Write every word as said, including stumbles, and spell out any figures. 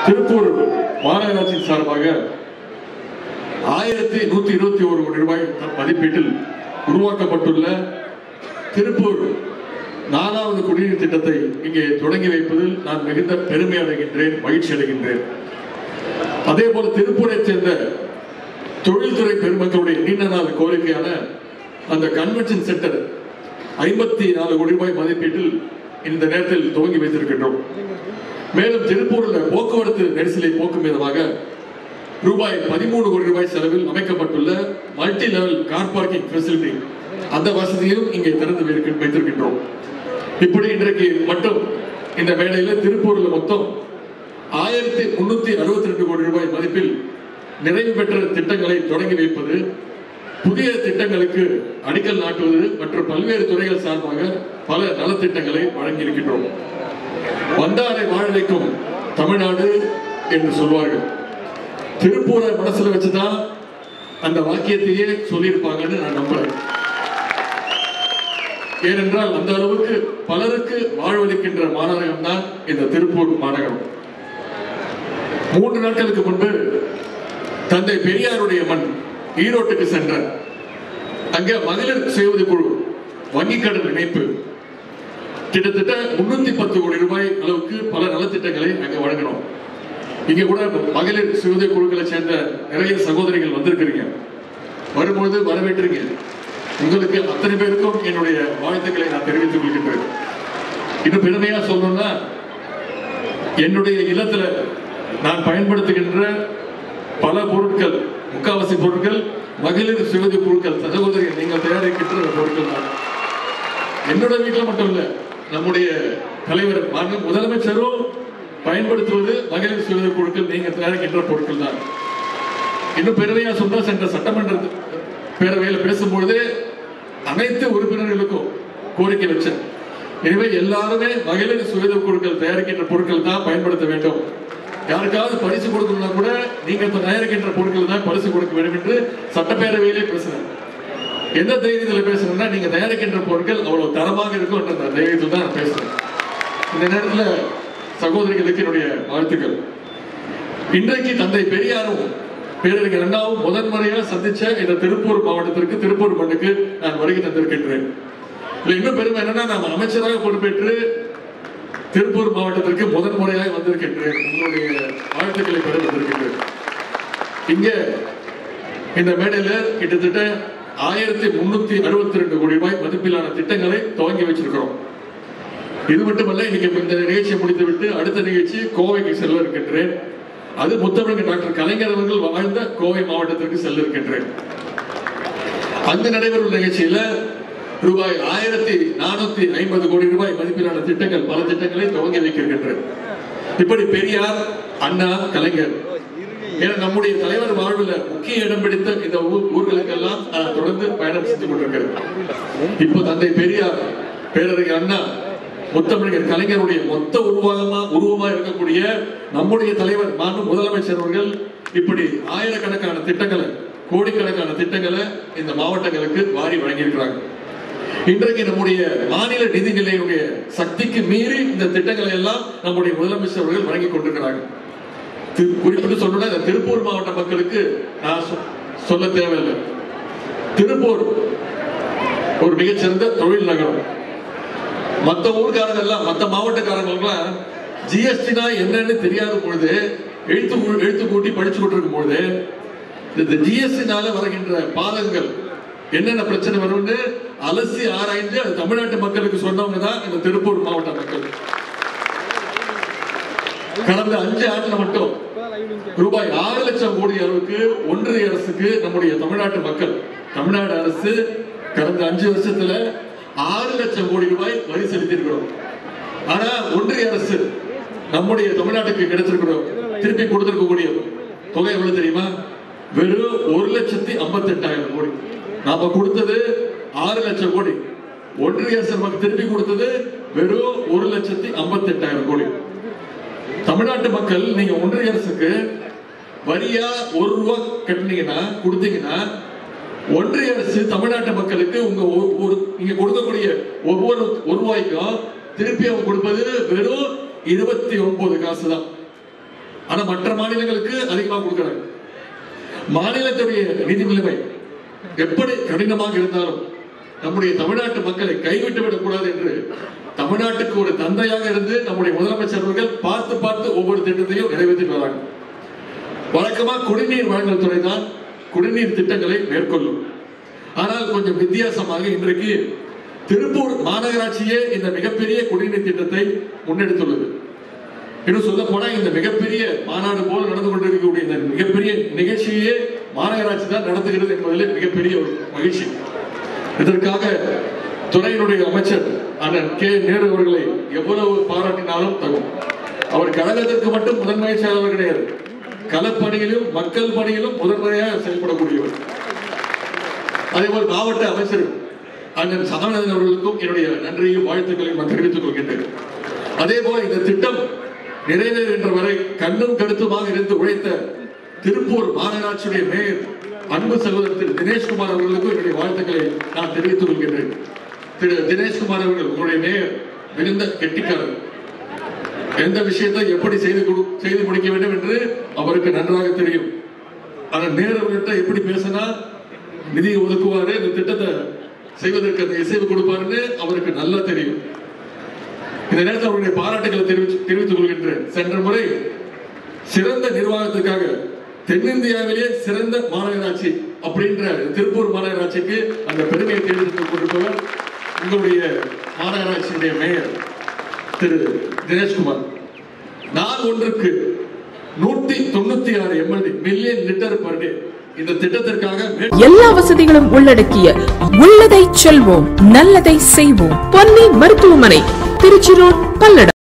திருப்பூர் மாநகராட்சி சார்பாக ஆயிரத்தி நூத்தி இருபத்தி ஒரு கோடி ரூபாய் மதிப்பீட்டில் உருவாக்கப்பட்டுள்ள திருப்பூர் நாலாவது குடிநீர் திட்டத்தை இங்கே தொடங்கி வைப்பதில் நான் மிகுந்த பெருமை அடைகின்றேன், மகிழ்ச்சி அடைகின்றேன். அதே போல திருப்பூரை சேர்ந்த தொழில்துறை பெருமக்களுடைய நீண்ட நாள் கோரிக்கையான அந்த கன்வென்ஷன் சென்டர் ஐம்பத்தி நாலு கோடி ரூபாய் மதிப்பீட்டில் இந்த நேரத்தில் துவங்கி வைத்திருக்கின்றோம். மேலும் திருப்பூரில் போக்குவரத்து நெரிசலை போக்கும் விதமாக ரூபாய் பதிமூணு கோடி ரூபாய் செலவில் அமைக்கப்பட்டுள்ள multi level car parking facility அந்த வசதியும் இங்கே திறந்து வைத்திருக்கின்றோம். இப்படி இன்றைக்கு மட்டும் இந்த வேளையில் திருப்பூரில் மொத்தம் ஆயிரத்தி முன்னூத்தி அறுபத்தி ரெண்டு கோடி ரூபாய் மதிப்பில் நிறைவு பெற்ற திட்டங்களை தொடங்கி வைப்பது, புதிய திட்டங்களுக்கு அடிக்கல் நாட்டுவது மற்றும் பல்வேறு துறைகள் சார்பாக பல நலத்திட்டங்களை வழங்கியிருக்கின்றோம். வந்தாரை வாழ வைக்கும் தமிழ்நாடு என்று சொல்வார்கள். திருப்பூரை மனசுல வச்சுதான் அந்த வாக்கியத்தையே சொல்லியிருப்பாங்கன்னு நான் நம்புறேன். ஏனென்றால் அந்த அளவுக்கு பலருக்கு வாழ்வளிக்கின்ற மாநகரம் தான் இந்த திருப்பூர் மாநகரம். மூன்று நாட்களுக்கு முன்பு தந்தை பெரியாருடைய மண் ஈரோட்டுக்கு சென்ற அங்க மகளிர் சுய உதவி குழு வங்கி கடன் இணைப்பு கிட்டத்தட்ட முன்னூத்தி பத்து கோடி ரூபாய் அளவுக்கு பல நலத்திட்டங்களை அங்க வழங்கணும். இங்க கூட மகளிர் சுய உதவி குழுக்களை சேர்ந்த நிறைய சகோதரிகள் வந்திருக்கிறீங்க. வரும்பொழுது வரவேற்றீங்க. உங்களுக்கு அத்தனை பேருக்கும் என்னுடைய வாழ்த்துக்களை நான் தெரிவித்துக் கொள்கின்றேன். இன்னும் பெருமையா சொல்லணும்னா, என்னுடைய இல்லத்துல நான் பயன்படுத்துகின்ற பல பொருட்கள், முக்காவாசி பொருட்கள் மகளிர் சுய உதவி பொருட்கள் சகோதரிகள் நீங்கள் தயாரிக்கின்ற பொருட்கள் தான். என்னோட வீட்டில் மட்டும் இல்ல, நம்முடைய தலைவர் முதலமைச்சரும் பயன்படுத்துவது மகளிர் சுய உதவி பொருட்கள் நீங்க தயாரிக்கின்ற பொருட்கள் தான். இன்னும் பெருமையா சொன்னா, சென்ற சட்டமன்ற பேரவையில் பேசும்பொழுது அனைத்து உறுப்பினர்களுக்கும் கோரிக்கை வச்சேன். எனவே எல்லாருமே மகளிர் சுய உதவி பொருட்கள் தயாரிக்கின்ற பொருட்கள் தான் பயன்படுத்த வேண்டும். யாருக்காவது பரிசு கொடுக்கணும்னா கூட நீங்க தயாரிக்கின்ற பொருட்கள் தான் பரிசு கொடுக்க வேண்டும் என்று சட்டப்பேரவையிலே பேசுறேன். எந்த தைரியத்தில் பேசுறேன்னா, நீங்க தயாரிக்கின்ற பொருட்கள் அவ்வளவு தரமாக இருக்கும் என்ற தைரியத்தில் தான் நான் பேசுறேன். இந்த நேரத்தில் சகோதரிகளுக்கு என்னுடைய வாழ்த்துக்கள். இன்றைக்கு தந்தை பெரியாரும் பேரறிஞர் அண்ணாவும் முதன்முறையாக சந்திச்ச இந்த திருப்பூர் மாவட்டத்திற்கு, திருப்பூர் மண்ணுக்கு நான் வருகை தந்திருக்கின்றேன். இன்னும் பெருமை என்னன்னா, நான் அமைச்சராக பொறுப்பேற்று திருப்பூர் மாவட்டத்திற்கு முதன்முறையாக வந்திருக்கின்றேன். உங்களுடைய வாழ்த்துக்களை பெற வந்திருக்கின்றேன். இங்க இந்த மேடையில கிட்டத்தட்ட ஆயிரத்தி முன்னூத்தி அறுபத்தி ரெண்டு கோடி ரூபாய் மதிப்பிலான திட்டங்களை துவங்கி வச்சிருக்கிறோம். இது மட்டுமல்ல, இன்னைக்கு இந்த நிகழ்ச்சியை முடித்துவிட்டு அடுத்த நிகழ்ச்சி கோவைக்கு செல்ல இருக்கின்றேன். அது முத்தமிழ் டாக்டர் கலைஞர் அவர்கள் வாழ்ந்த கோவை மாவட்டத்திற்கு செல்ல இருக்கின்றேன். அங்கு நடைபெறும் நிகழ்ச்சியில ரூபாய் ஆயிரத்தி நானூத்தி ஐம்பது கோடி ரூபாய் மதிப்பிலான திட்டங்கள், பல திட்டங்களை துவங்கி வைக்கின்றேன். இப்படி பெரியார், அண்ணா, கலைஞர் என நம்முடைய தலைவர் வாழ்வில் முக்கிய இடம் பிடித்த இந்த ஊர்களுக்கெல்லாம் தொடர்ந்து பயணம் செஞ்சு கொண்டிருக்கிறது. இப்போ தந்தை பெரியார், பேரறிஞர் அண்ணா, முத்தமிழர் கலைஞருடைய மொத்த உருவகமா உருவமா இருக்கக்கூடிய நம்முடைய தலைவர் மாண்பு முதலமைச்சர் அவர்கள் இப்படி ஆயிரக்கணக்கான திட்டங்களை, கோடிக்கணக்கான திட்டங்களை இந்த மாவட்டங்களுக்கு வாரி வழங்கியிருக்கிறாங்க. இன்றைக்கு நம்முடைய மாநில நிதி நிலையுடைய சக்திக்கு மீறி இந்த திட்டங்களை எல்லாம் நம்முடைய முதலமைச்சர் அவர்கள் வழங்கி கொண்டிருக்கிறாங்க. குறிப்பிட்டு சொல்லணும்னா, இந்த திருப்பூர் மாவட்ட மக்களுக்கு நான் சொல்ல தேவையில்லை. திருப்பூர் ஒரு மிகச்சிறந்த தொழில் நகரம். மற்ற ஊர்காரங்க எல்லாம், மற்ற மாவட்டக்காரங்களுக்கெல்லாம் ஜிஎஸ்டினா என்னன்னு தெரியாத பொழுது, எழுத்து எழுத்து கூட்டி படிச்சு கொண்டிருக்கும் பொழுது, இந்த ஜிஎஸ்டினால வருகின்ற பாதகங்கள் என்னென்ன பிரச்சனை வரும்னு அலசி ஆராய்ந்து அது தமிழ்நாட்டு மக்களுக்கு சொன்னவங்க தான் இந்த திருப்பூர் மாவட்ட மக்கள். கடந்த அஞ்சு ஆண்டுல மட்டும் ரூபாய் ஆறு லட்சம் கோடி அளவுக்கு ஒன்றிய அரசுக்கு நம்முடைய தமிழ்நாட்டு மக்கள், தமிழ்நாடு அரசு கடந்த அஞ்சு வருஷத்துல ஆறு லட்சம் கோடி ரூபாய் வரி செலுத்தியிருக்கிறோம். ஆனா ஒன்றிய அரசு நம்முடைய தமிழ்நாட்டுக்கு கிடைச்சிருக்கிறோம் திருப்பி கொடுத்திருக்கக்கூடிய தொகை எவ்வளவு தெரியுமா? வெறும் ஒரு லட்சத்தி ஐம்பத்தி எட்டாயிரம் கோடி. நாம கொடுத்தது ஆறு லட்சம் கோடி, ஒன்றிய அரசு நமக்கு திருப்பி கொடுத்தது வெறும் ஒரு லட்சத்தி ஐம்பத்தி எட்டாயிரம் கோடி. தமிழ்நாட்டு மக்கள் நீங்க ஒன்றிய அரசுக்கு வரியா ஒரு ரூபாய் கட்டினீங்கன்னா, கொடுத்தீங்கன்னா, ஒன்றிய அரசு தமிழ்நாட்டு மக்களுக்கு உங்க ஒரு நீங்க கொடுக்கக்கூடிய ஒவ்வொரு ஒரு ரூபாய்க்கும் திருப்பி அவங்க கொடுப்பது வெறும் இருபத்தி ஒன்பது காசு தான். ஆனா மற்ற மாநிலங்களுக்கு அதிகமாக கொடுக்கிறாங்க. மாநிலத்துடைய நிதி நிலைமை எப்படி கடினமாக இருந்தாலும் நம்முடைய தமிழ்நாட்டு மக்களை கைவிட்டு விடக்கூடாது என்று தமிழ்நாட்டுக்கு ஒரு தந்தையாக இருந்து நம்முடைய முதலமைச்சர் அவர்கள் பார்த்து பார்த்து ஒவ்வொரு திட்டத்தையும் நிறைவேற்றிட்டு வராங்க. வழக்கமா குடிநீர் வழங்கல் துறை தான் குடிநீர் திட்டங்களை மேற்கொள்ளும். ஆனால் கொஞ்சம் வித்தியாசமாக இன்றைக்கு திருப்பூர் மாநகராட்சியே இந்த மிகப்பெரிய குடிநீர் திட்டத்தை முன்னெடுத்துள்ளது. இன்னும் சொல்ல போனா இந்த மிகப்பெரிய மாநாடு போல நடந்து கொண்டிருக்கக்கூடிய இந்த மிகப்பெரிய நிகழ்ச்சியே மாநகராட்சி தான் நடத்துகிறது என்பதிலே மிகப்பெரிய ஒரு மகிழ்ச்சி. இதற்காக துறையினுடைய அமைச்சர் அண்ணன் கே நேரு அவர்களை எவ்வளவு பாராட்டினாலும் தகும். அவர் கழகத்திற்கு மட்டும் முதன்மை செயலாளர் கிடையாது, களப்பணியிலும் மக்கள் பணியிலும் முதன்மையாக செயல்படக்கூடியவர். அதேபோல் மாவட்ட அமைச்சர் அண்ணன் சாமிநாதன் அவர்களுக்கும் என்னுடைய நன்றியும் வாழ்த்துக்களையும் நான் தெரிவித்துக் கொள்கின்றேன். அதே போல இந்த திட்டம் நிறைவேறுகின்ற வரை கண்ணும் கருத்துமாக இருந்து உழைத்த திருப்பூர் மாநகராட்சியுடைய மேயர் அன்பு சகோதரர் திரு தினேஷ்குமார் அவர்களுக்கும் என்னுடைய வாழ்த்துக்களை நான் தெரிவித்துக் கொள்கின்றேன். திரு தினேஷ்குமார் அவர்கள் உங்களுடைய மேயர் மிகுந்த கெட்டிக்காரர். எந்த விஷயத்தை எப்படி செய்து செய்து முடிக்க வேண்டும் என்று அவருக்கு நன்றாக தெரியும். ஆனால் நேரவர்கிட்ட எப்படி பேசினா நிதி ஒதுக்குவாரு, இந்த திட்டத்தை செய்வதற்கு அந்த இசைவு கொடுப்பாருன்னு அவருக்கு நல்லா தெரியும். இந்த நேரத்தில் அவருடைய பாராட்டுகளை தெரிவித்துக் கொள்கின்றேன். சென்ற முறை சிறந்த நிர்வாகத்துக்காக தென்னிந்தியாவிலே சிறந்த மாநகராட்சி அப்படின்ற திருப்பூர் மாநகராட்சிக்கு அந்த பெருமையை தேர்ந்தெடுத்துக் கொண்டிருப்பவர் உங்களுடைய மாநகராட்சியுடைய மேயர் திரு தினேஷ்குமார். நாள் ஒன்றுக்கு நூத்தி தொண்ணூத்தி ஆறு MLD million litre per day இந்த திட்டத்திற்காக எல்லா வசதிகளும் உள்ளடக்கிய உள்ளதை செல்வோம் நல்லதை செய்வோம் பொன்னி மருத்துவமனை, திருச்சி ரோட், பல்லடம்.